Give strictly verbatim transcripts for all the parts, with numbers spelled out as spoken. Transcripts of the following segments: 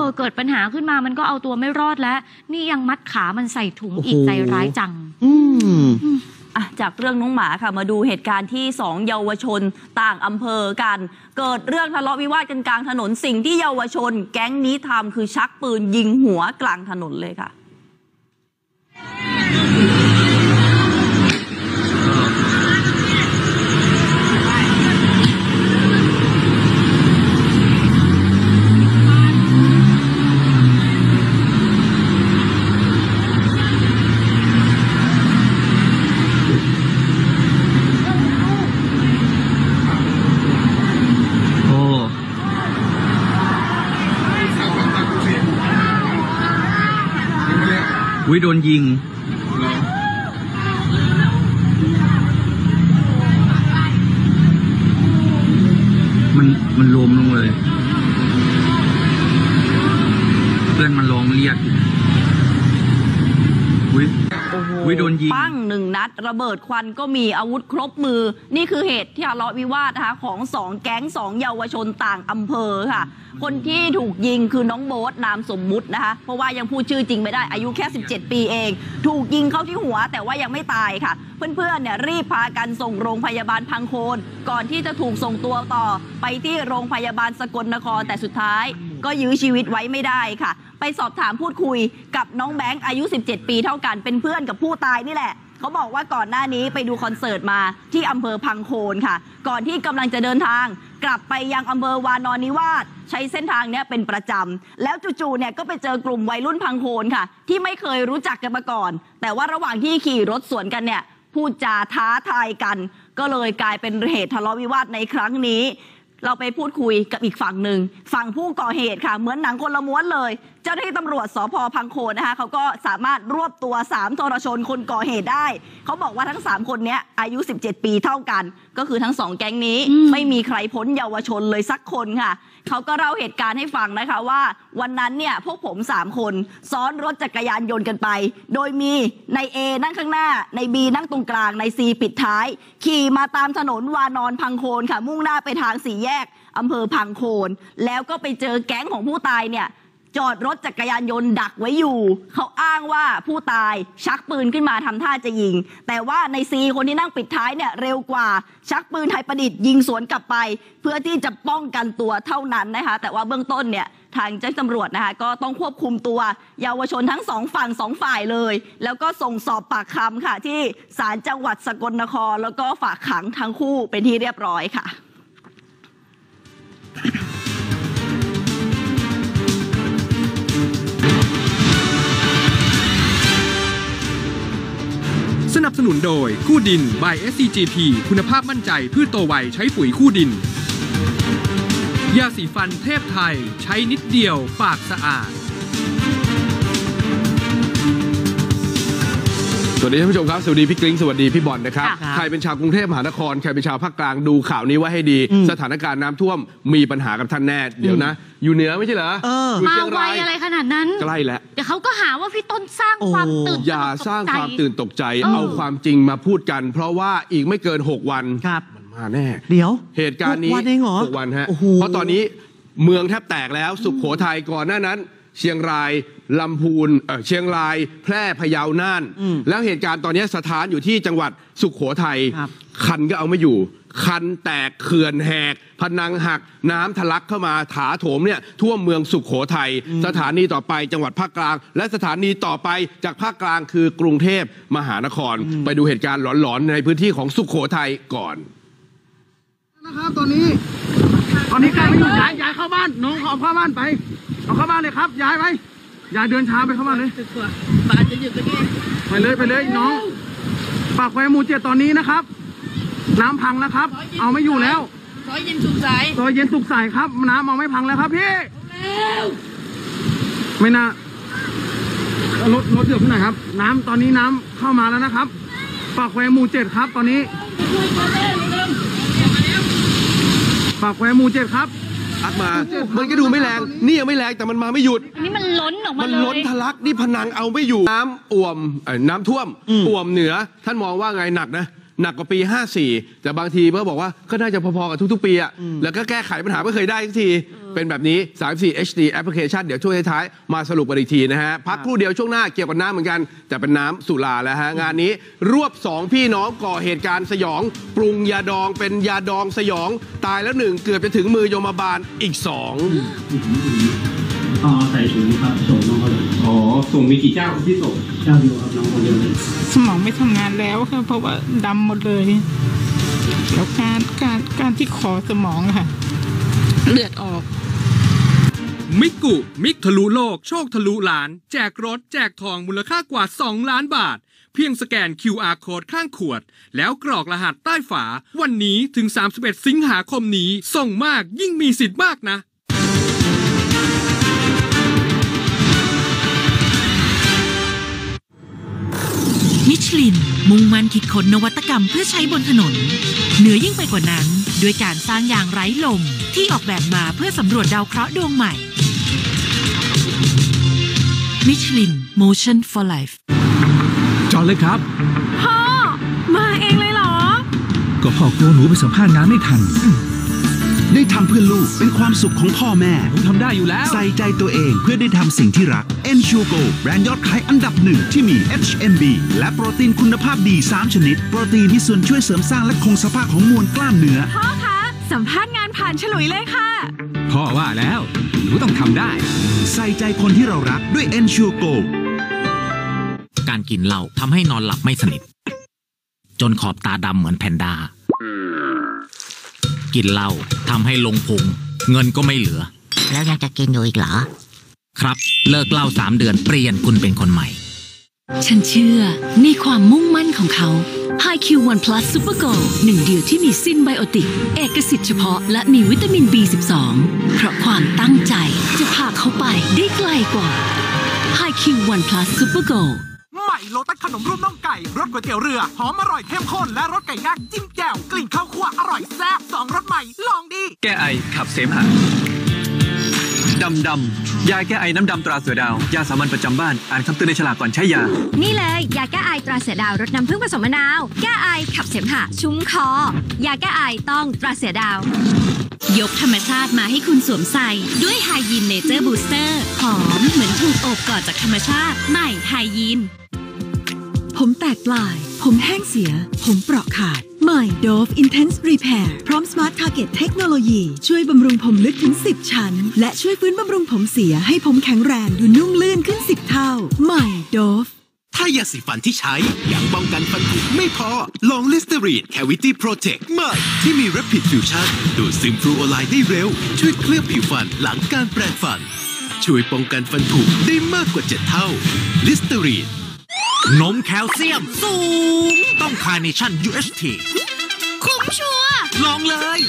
เกิดปัญหาขึ้นมามันก็เอาตัวไม่รอดแล้วนี่ยังมัดขามันใส่ถุงอีกใจร้ายจังอืมจากเรื่องน้องหมาค่ะมาดูเหตุการณ์ที่สองเยาวชนต่างอำเภอกันเกิดเรื่องทะเลาะวิวาทกันกลางถนนสิ่งที่เยาวชนแก๊งนี้ทำคือชักปืนยิงหัวกลางถนนเลยค่ะวิโดนยิงมันมันล้มลงเลยเพื่อนมันร้องเรียกวิวิโดนยิงปั้งหนึ่งนัดระเบิดควันก็มีอาวุธครบมือนี่คือเหตุที่ทะเลาะวิวาทนะคะของสองแก๊งสองเยาวชนต่างอำเภอค่ะคนที่ถูกยิงคือน้องโบ๊ทนามสมมุตินะคะเพราะว่ายังพูดชื่อจริงไม่ได้อายุแค่สิบเจ็ดปีเองถูกยิงเข้าที่หัวแต่ว่ายังไม่ตายค่ะเพื่อนๆเนี่ยรีบพากันส่งโรงพยาบาลพังโคนก่อนที่จะถูกส่งตัวต่อไปที่โรงพยาบาลสกลนครแต่สุดท้ายก็ยื้อชีวิตไว้ไม่ได้ค่ะไปสอบถามพูดคุยกับน้องแบงค์อายุสิบเจ็ดปีเท่ากันเป็นเพื่อนกับผู้ตายนี่แหละเขาบอกว่าก่อนหน้านี้ไปดูคอนเสิร์ตมาที่อำเภอพังโคนค่ะก่อนที่กำลังจะเดินทางกลับไปยังอำเภอวานอนนิวาสใช้เส้นทางนี้เป็นประจำแล้วจู่ๆเนี่ยก็ไปเจอกลุ่มวัยรุ่นพังโคนค่ะที่ไม่เคยรู้จักกันมาก่อนแต่ว่าระหว่างที่ขี่รถสวนกันเนี่ยพูดจาท้าทายกันก็เลยกลายเป็นเหตุทะเลาะวิวาทในครั้งนี้เราไปพูดคุยกับอีกฝั่งหนึ่งฝั่งผู้ก่อเหตุค่ะเหมือนหนังคนละม้วนเลยเจ้าหน้าที่ตำรวจสภ.พังโคนนะคะเขาก็สามารถรวบตัวสามทรชนคนก่อเหตุได้เขาบอกว่าทั้งสามคนนี้อายุสิบเจ็ดปีเท่ากันก็คือทั้งสองแก๊งนี้ไม่มีใครพ้นเยาวชนเลยสักคนค่ะเขาก็เล่าเหตุการณ์ให้ฟังนะคะว่าวันนั้นเนี่ยพวกผมสามคนซ้อนรถจักรยานยนต์กันไปโดยมีนายเอนั่งข้างหน้านายบีนั่งตรงกลางนายซีปิดท้ายขี่มาตามถนนวานอนพังโคนค่ะมุ่งหน้าไปทางสี่แยกอำเภอพังโคนแล้วก็ไปเจอแก๊งของผู้ตายเนี่ยจอดรถจักรยานยนต์ดักไว้อยู่เขาอ้างว่าผู้ตายชักปืนขึ้นมาทำท่าจะยิงแต่ว่าในซีคนที่นั่งปิดท้ายเนี่ยเร็วกว่าชักปืนไทยประดิษฐ์ยิงสวนกลับไปเพื่อที่จะป้องกันตัวเท่านั้นนะคะแต่ว่าเบื้องต้นเนี่ยทางเจ้าหน้าที่ตำรวจนะคะก็ต้องควบคุมตัวเยาวชนทั้งสองฝั่งสองฝ่ายเลยแล้วก็ส่งสอบปากคำค่ะที่ศาลจังหวัดสกลนครแล้วก็ฝากขังทั้งคู่เป็นที่เรียบร้อยค่ะสนับสนุนโดยคู่ดิน by เอส ซี จี พี คุณภาพมั่นใจพืชโตไวใช้ปุ๋ยคู่ดินยาสีฟันเทพไทยใช้นิดเดียวปากสะอาดสวัสดีท่านผู้ชมครับสวัสดีพี่กริ้งสวัสดีพี่บอลนะครับใครเป็นชาวกรุงเทพมหานครใครเป็นชาวภาคกลางดูข่าวนี้ไว้ให้ดีสถานการณ์น้ำท่วมมีปัญหากับท่านแน่เดี๋ยวนะอยู่เหนือไม่ใช่เหรอมาไวอะไรขนาดนั้นใกล้แล้วเดี๋ยวเขาก็หาว่าพี่ต้นสร้างความตื่นอย่าสร้างความตื่นตกใจเอาความจริงมาพูดกันเพราะว่าอีกไม่เกินหกวันมันมาแน่เดี๋ยวเหตุการณ์นี้หกวันฮะเพราะตอนนี้เมืองแทบแตกแล้วสุโขทัยก่อนหน้านั้นเชียงรายลำพูนเชียงรายแพร่พะเยาน่านแล้วเหตุการณ์ตอนนี้สถานอยู่ที่จังหวัดสุโขทัยคันก็เอาไม่อยู่คันแตกเขื่อนแหกพนังหักน้ำทะลักเข้ามาถาโถมเนี่ยท่วมเมืองสุโขทัยสถานีต่อไปจังหวัดภาคกลางและสถานีต่อไปจากภาคกลางคือกรุงเทพมหานครไปดูเหตุการณ์หลอนๆในพื้นที่ของสุโขทัยก่อนนะครับตอนนี้ตอนนี้ใกล้ไม่อยู่ย้ายย้ายเข้าบ้านน้องขอเข้าบ้านไปเอาเข้าบ้านเลยครับย้ายไปย้ายเดินช้าไปเข้าบ้านเลยบ้านจะอยู่ตรงนี้ไปเลยไปเลยน้องปากไว้หมู่เจ็ดตอนนี้นะครับน้ำพังแล้วครับเอาไม่อยู่แล้วซอยเย็นสุขใสซอยเย็นสุขใสครับน้ำเอาไม่พังแล้วครับพี่ไม่น่ารถรถเดือดขึ้นหน่อยครับน้ำตอนนี้น้ำเข้ามาแล้วนะครับปากไว้หมู่เจ็ดครับตอนนี้ปากไว้หมู่เจ็ดครับอักมามันก็ดูไม่แรงนี่ยังไม่แรงแต่มันมาไม่หยุดอันนี้มันล้นออกมามันล้นทะลักนี่พนังเอาไม่อยู่น้ำอ่วมน้ำท่วมอ่วมเหนือท่านมองว่าไงหนักนะหนักกว่าปีห้าสี่แต่บางทีก็บอกว่าก็น่าจะพอๆกับทุกๆปีอะแล้วก็แก้ไขปัญหาไม่เคยได้ทุกทีเป็นแบบนี้สามสิบสี่ เอช ดี แอปพลิเคชันเดี๋ยวช่วงท้ายๆมาสรุปกันอีกทีนะฮะพักครู่เดียวช่วงหน้าเกี่ยวกับน้ำเหมือนกันแต่เป็นน้ำสุราแล้วฮะงานนี้รวบสองพี่น้องก่อเหตุการณ์สยองปรุงยาดองเป็นยาดองสยองตายแล้วหนึ่งเกือบจะถึงมือโยมบาลอีกสองอ๋อใส่ถุงครับส่งน้องเขาเลยอ๋อส่งมีกี่เจ้าที่ส่งเจ้าเดียวครับน้องคนเดียวเลยสมองไม่ทำงานแล้วค่ะเพราะว่าดำหมดเลยแล้วการการการที่คอสมองค่ะเลือดออกมิกกุมิกทะลุโลกโชคทะลุล้านแจกรถแจกทองมูลค่ากว่าสองล้านบาทเพียงสแกน คิว อาร์ Code ข้างขวดแล้วกรอกรหัสใต้ฝาวันนี้ถึงสามสิบเอ็ดสิงหาคมนี้ส่งมากยิ่งมีสิทธิ์มากนะมิชลินมุ่งมั่นคิดค้นนวัตกรรมเพื่อใช้บนถนนเหนือยิ่งไปกว่านั้นด้วยการสร้างยางไร้ลมที่ออกแบบมาเพื่อสำรวจดาวเคราะห์ดวงใหม่มิชลิน Motion for Life จอดเลยครับพ่อมาเองเลยเหรอก็พ่อกลัวหนูไปสัมภาษณ์งานไม่ทันได้ทำเพื่อลูกเป็นความสุขของพ่อแม่ผมทำได้อยู่แล้วใส่ใจตัวเองเพื่อได้ทำสิ่งที่รัก Ensure แบรนด์ยอดขายอันดับหนึ่งที่มี เอช เอ็ม บี และโปรตีนคุณภาพดีสามชนิดโปรตีนที่ส่วนช่วยเสริมสร้างและคงสภาพของมวลกล้ามเนื้อพ่อคะสัมภาษณ์งานผ่านฉลุยเลยค่ะพ่อว่าแล้วหนูต้องทำได้ใส่ใจคนที่เรารักด้วย Ensure การกินเหล้าทำให้นอนหลับไม่สนิทจนขอบตาดำเหมือนแพนด้ากินเหล้าทำให้ลงพุงเงินก็ไม่เหลือแล้วยังจะกินอยู่อีกเหรอครับเลิกเหล้าสามเดือนเปลี่ยนคุณเป็นคนใหม่ฉันเชื่อในความมุ่งมั่นของเขา ไฮ คิว วัน พลัส Super Gold หนึ่งเดียวที่มีซินไบโอติกเอกสิทธิ์เฉพาะและมีวิตามิน บี สิบสอง เพราะความตั้งใจจะพาเขาไปได้ไกลกว่า ไฮ คิว วัน พลัส Super Gold ใหม่โลตัสขนมรูปน่องไก่รสก๋วยเตี๋ยวเรือหอมอร่อยเข้มข้นและรสไก่ย่างจิ้มแจ่วกลิ่นข้าวคั่วอร่อยแซ่บสองรสใหม่ลองดีแก้ไอขับเสมหะดำดำยาแก้ไอน้ำดำตราเสือดาวยาสามัญประจำบ้านอ่านคำเตือนในฉลากก่อนใช้ยานี่เลยยาแก้ไอตราเสือดาวรสน้ำผึ้งผสมมะนาวแก้ไอขับเสมหะชุ่มคอยาแก้ไอต้องตราเสือดาวยกธรรมชาติมาให้คุณสวมใส่ด้วยไฮยีนเนเจอร์บูสเตอร์หอมเหมือนถูกโอบกอดจากธรรมชาติใหม่ไฮยีนผมแตกปลายผมแห้งเสียผมเปราะขาดใหม่ Dove Intense Repair พร้อม Smart Target เทคโนโลยีช่วยบำรุงผมลึกถึงสิบชั้นและช่วยฟื้นบำรุงผมเสียให้ผมแข็งแรงดูนุ่มลื่นขึ้นสิบเท่าใหม่ Dove ถ้ายาสีฟันที่ใช้ยังป้องกันฟันผุไม่พอลอง Listerine Cavity Protect ใหม่ที่มี Rapid Fusion ดูดซึมฟลูออไรด์ได้เร็วช่วยเคลือบผิวฟันหลังการแปรงฟันช่วยป้องกันฟันผุได้มากกว่าเจ็ดเท่า Listerine นมแคลเซียมสูงต้องคาร์เนชั่น ยู เอช ทีคุ้มชัวร์ลองเลย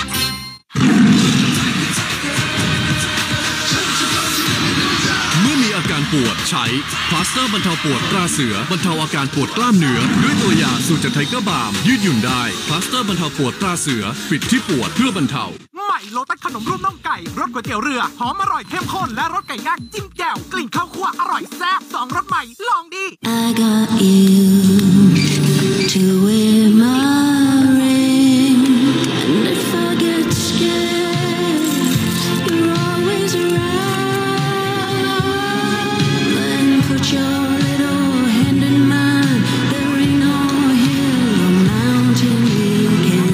เมื่อมีอาการปวดใช้พลาสเตอร์บรรเทาปวดตราเสือบรรเทาอาการปวดกล้ามเนื้อด้วยตัวยาสูตรจากไทเกอร์บาล์มยืดหยุ่นได้พลาสเตอร์บรรเทาปวดตราเสือปิดที่ปวดเพื่อบรรเทาใหม่โลตัสขนมรูปน่องไก่รสก๋วยเตี๋ยวเรือหอมอร่อยเข้มข้นและรสไก่ย่างจิ้มแจ่วกลิ่นข้าวคั่วอร่อยแซ่บสองรสใหม่ลองดี I got you to wear my ring and if I get scared you're always around and put your little hand in mine there ain't no hill or mountain you can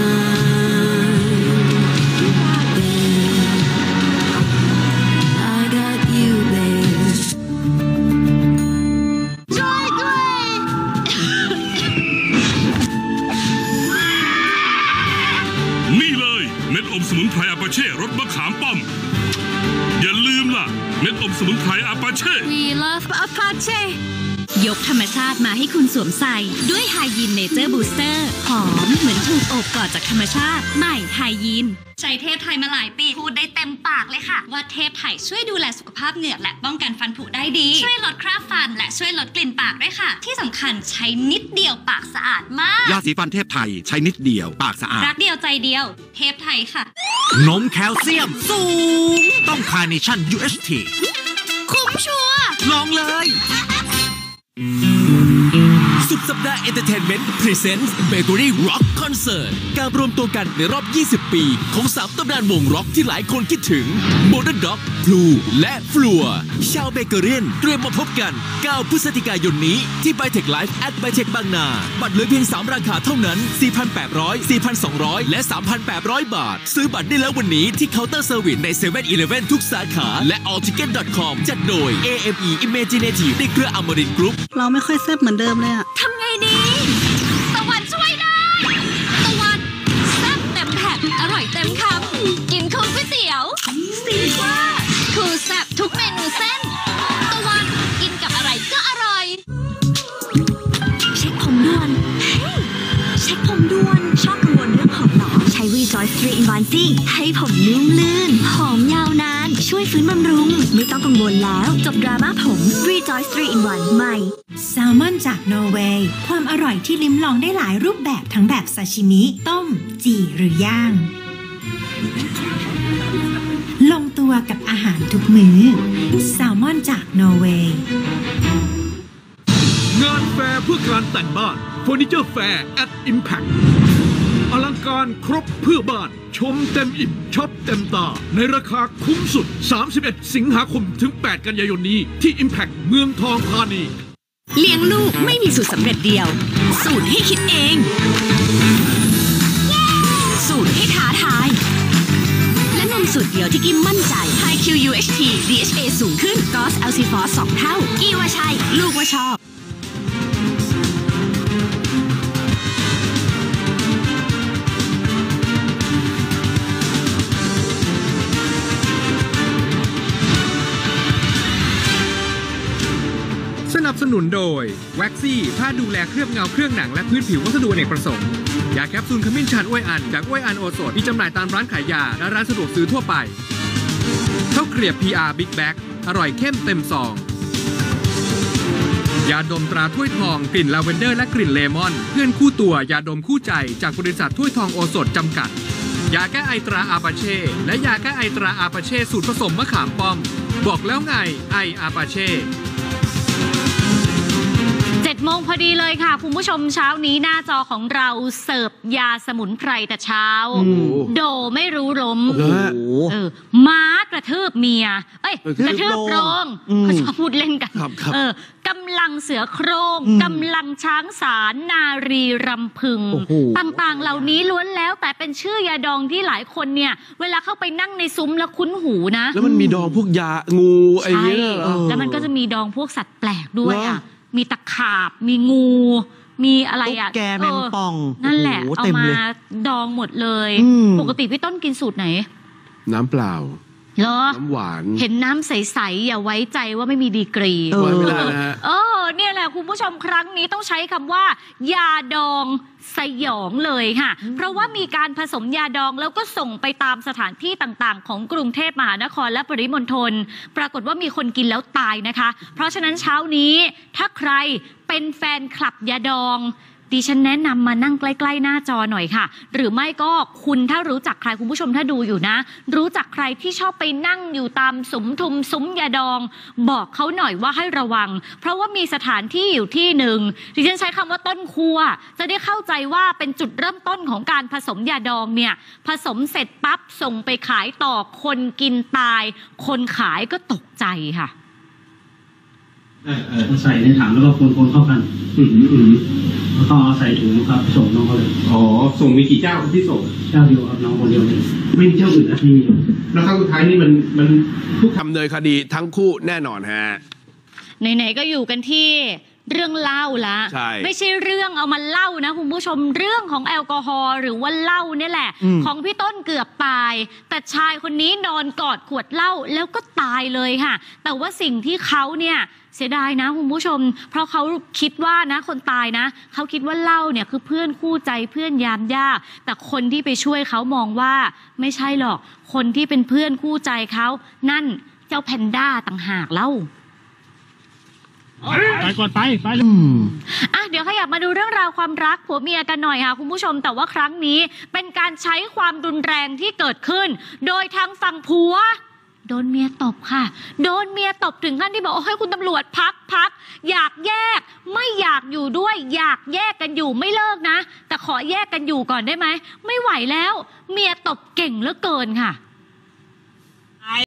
climb.I got you, babe. ช่วยด้วยนี่เลยเม็ดอมสมุนไพรอาปาเช่รสมะขามป้อมอย่าลืมล่ะเม็ดอมสมุนไพรอาปาเช่ We love Apache ยกธรรมชาติมาให้คุณสวมใส่ด้วยไฮยีนเนเจอร์บูสเตอร์หอมเหมือนถูกโอบกอดจากธรรมชาติใหม่ไฮยีนใช้เทพไทยมาหลายปีพูดได้เต็มปากเลยค่ะว่าเทพไทยช่วยดูแลสุขภาพเหงือกและป้องกันฟันผุได้ดีช่วยลดคราบฟันและช่วยลดกลิ่นปากด้วยค่ะที่สำคัญใช้นิดเดียวปากสะอาดมากยาสีฟันเทพไทยใช้นิดเดียวปากสะอาดรักเดียวใจเดียวเทพไทยค่ะนมแคลเซียมสูงต้องคาร์เนชั่น ยู เอช ทีคุ้มชัวร์ลองเลยสุดสัปดาห์เอนเตอร์เทนเมนต์ Presents Bakery Rock Concert การรวมตัวกันในรอบ ยี่สิบ ปีของสามตำนานวงร็อกที่หลายคนคิดถึง Modern Dog พลูและฟลัวชาวเบเกอเรียนเตรียมมาพบกัน เก้า พฤศจิกายนนี้ที่ Bytech Live at Bytech บางนา บัตรเหลือเพียง สาม ราคาเท่านั้น สี่พันแปดร้อย สี่พันสองร้อย และ สามพันแปดร้อย บาท ซื้อบัตรได้แล้ววันนี้ที่เคาน์เตอร์เซอร์วิสใน เซเว่น อีเลฟเว่น ทุกสาขาและ ออล ทิเก็ต ดอท คอม จัดโดย เอ เอ็ม อี Imaginative ในเครืออมรินทร์กรุ๊ปเราไม่ค่อยแซ่บเหมือนเดิมเลยอะทำไงดีตะวันช่วยได้ตะวันแซ่บเต็มแผ่นอร่อยเต็มคำกินคู่ก๋วยเตี๋ยวซีว่าคือแซ่บทุกเมนูเส้นตะวันกินกับอะไรก็อร่อยเช็คผมด่วนเฮ้ยเช็คผมด่วนชอบกังวลเรื่องผมหรอใช้ Rejoice ทรี in วัน สิให้ผมนุ่มลื่นหอมยาวนานช่วยฟื้นบำรุงไม่ต้องกังวลแล้วจบดราม่าผม Rejoice ทรี in วัน ใหม่แซลมอนจากนอร์เวย์ความอร่อยที่ลิ้มลองได้หลายรูปแบบทั้งแบบซาชิมิต้มจี่หรือย่างลงตัวกับอาหารทุกมื้อแซลมอนจากนอร์เวย์งานแฟร์เพื่อการแต่งบ้านเฟอร์นิเจอร์แฟร์ at Impact อลังการครบเพื่อบ้านชมเต็มอิ่มช็อปเต็มตาในราคาคุ้มสุดสามสิบเอ็ดสิงหาคมถึงแปดกันยายนนี้ที่ Impact เมืองทองธานีเลี้ยงลูกไม่มีสูตรสำเร็จเดียวสูตรให้คิดเองสูตรให้ท้าทายและนมสูตรเดียวที่กิมมั่นใจ High คิว ยู เอช ที ดี เอช เอ สูงขึ้น กอส แอล ซี ฟอส สองเท่ากี่ว่าใช่ลูกว่าชอบสนับสนุนโดยแว็กซี่ผ้าดูแลเคลือบเงาเครื่องหนังและพื้นผิววัสดุอเนกประสงค์ยาแคปซูลขมิ้นชันอ้วยอันจากอ้วยอันโอสถมีจำหน่ายตามร้านขายยาและร้านสะดวกซื้อทั่วไปข้าวเกรียบ พี อาร์ Big Bag อร่อยเข้มเต็มซองยาดมตราถ้วยทองกลิ่นลาเวนเดอร์และกลิ่นเลมอนเพื่อนคู่ตัวยาดมคู่ใจจากบริษัทถ้วยทองโอสถจำกัดยาแก้ไอตราอาปาเช่และยาแก้ไอตราอาปาเช่สูตรผสมมะขามป้อมบอกแล้วไงไออาปาเช่เจ็ดโมงพอดีเลยค่ะคุณผู้ชมเช้านี้หน้าจอของเราเสิร์ฟยาสมุนไพรแต่เช้าโดไม่รู้ล้มเออม้ากระทืบเมียเอ้ยกระทืบโรงเขาชอบพูดเล่นกันเออกำลังเสือโครงกำลังช้างสารนารีรำพึงต่างๆเหล่านี้ล้วนแล้วแต่เป็นชื่อยาดองที่หลายคนเนี่ยเวลาเข้าไปนั่งในซุ้มแล้วคุ้นหูนะแล้วมันมีดองพวกยางูอะไรเงี้ยแล้วมันก็จะมีดองพวกสัตว์แปลกด้วยอ่ะมีตะขาบมีงู มีอะไรอ่ะตุ๊กแกแมงป่องนั่นแหละเอามาดองหมดเลยปกติพี่ต้นกินสูตรไหนน้ำเปล่าเหรอน้ำหวานเห็นน้ำใสๆอย่าไว้ใจว่าไม่มีดีกรีเออไม่ได้นะฮะเออเนี่ยแหละคุณผู้ชมครั้งนี้ต้องใช้คำว่ายาดองสยองเลยค่ะเพราะว่ามีการผสมยาดองแล้วก็ส่งไปตามสถานที่ต่างๆของกรุงเทพมหานครและปริมณฑลปรากฏว่ามีคนกินแล้วตายนะคะเพราะฉะนั้นเช้านี้ถ้าใครเป็นแฟนคลับยาดองดิฉันแนะนำมานั่งใกล้ๆหน้าจอหน่อยค่ะหรือไม่ก็คุณถ้ารู้จักใครคุณผู้ชมถ้าดูอยู่นะรู้จักใครที่ชอบไปนั่งอยู่ตามสุมทุมซุ้มยาดองบอกเขาหน่อยว่าให้ระวังเพราะว่ามีสถานที่อยู่ที่หนึ่งดิฉันใช้คำว่าต้นครัวจะได้เข้าใจว่าเป็นจุดเริ่มต้นของการผสมยาดองเนี่ยผสมเสร็จปั๊บส่งไปขายต่อคนกินตายคนขายก็ตกใจค่ะเออเออใส่ในถังแล้วก็คนๆเข้ากันอืมอืมแล้วก็เอาใส่ถุงครับส่งน้องเขาเลยอ๋อส่งมีกี่เจ้าที่ส่งเจ้าเดียวครับน้องคนเดียวเลยไม่มีเจ้าอื่นนะไม่มีแล้วครั้งสุดท้ายนี่มันมันผู้ทำเนินคดีทั้งคู่แน่นอนฮะไหนๆก็อยู่กันที่เรื่องเล่าละไม่ใช่เรื่องเอามาเล่านะคุณผู้ชมเรื่องของแอลกอฮอล์หรือว่าเหล้านี่แหละของพี่ต้นเกือบตายแต่ชายคนนี้นอนกอดขวดเหล้าแล้วก็ตายเลยค่ะแต่ว่าสิ่งที่เขาเนี่ยเสียดายนะคุณผู้ชมเพราะเขาคิดว่านะคนตายนะเขาคิดว่าเหล้าเนี่ยคือเพื่อนคู่ใจเพื่อนยามยากแต่คนที่ไปช่วยเขามองว่าไม่ใช่หรอกคนที่เป็นเพื่อนคู่ใจเขานั่นเจ้าแพนด้าต่างหากเล่าไปก่อนไปไปเลยอ่ะเดี๋ยวขยับมาดูเรื่องราวความรักผัวเมียกันหน่อยค่ะคุณผู้ชมแต่ว่าครั้งนี้เป็นการใช้ความรุนแรงที่เกิดขึ้นโดยทางฝั่งผัวโดนเมียตบค่ะโดนเมียตบถึงขั้นที่บอกโอ้ยคุณตำรวจพักพักอยากแยกไม่อยากอยู่ด้วยอยากแยกกันอยู่ไม่เลิกนะแต่ขอแยกกันอยู่ก่อนได้ไหมไม่ไหวแล้วเมียตบเก่งเหลือเกินค่ะ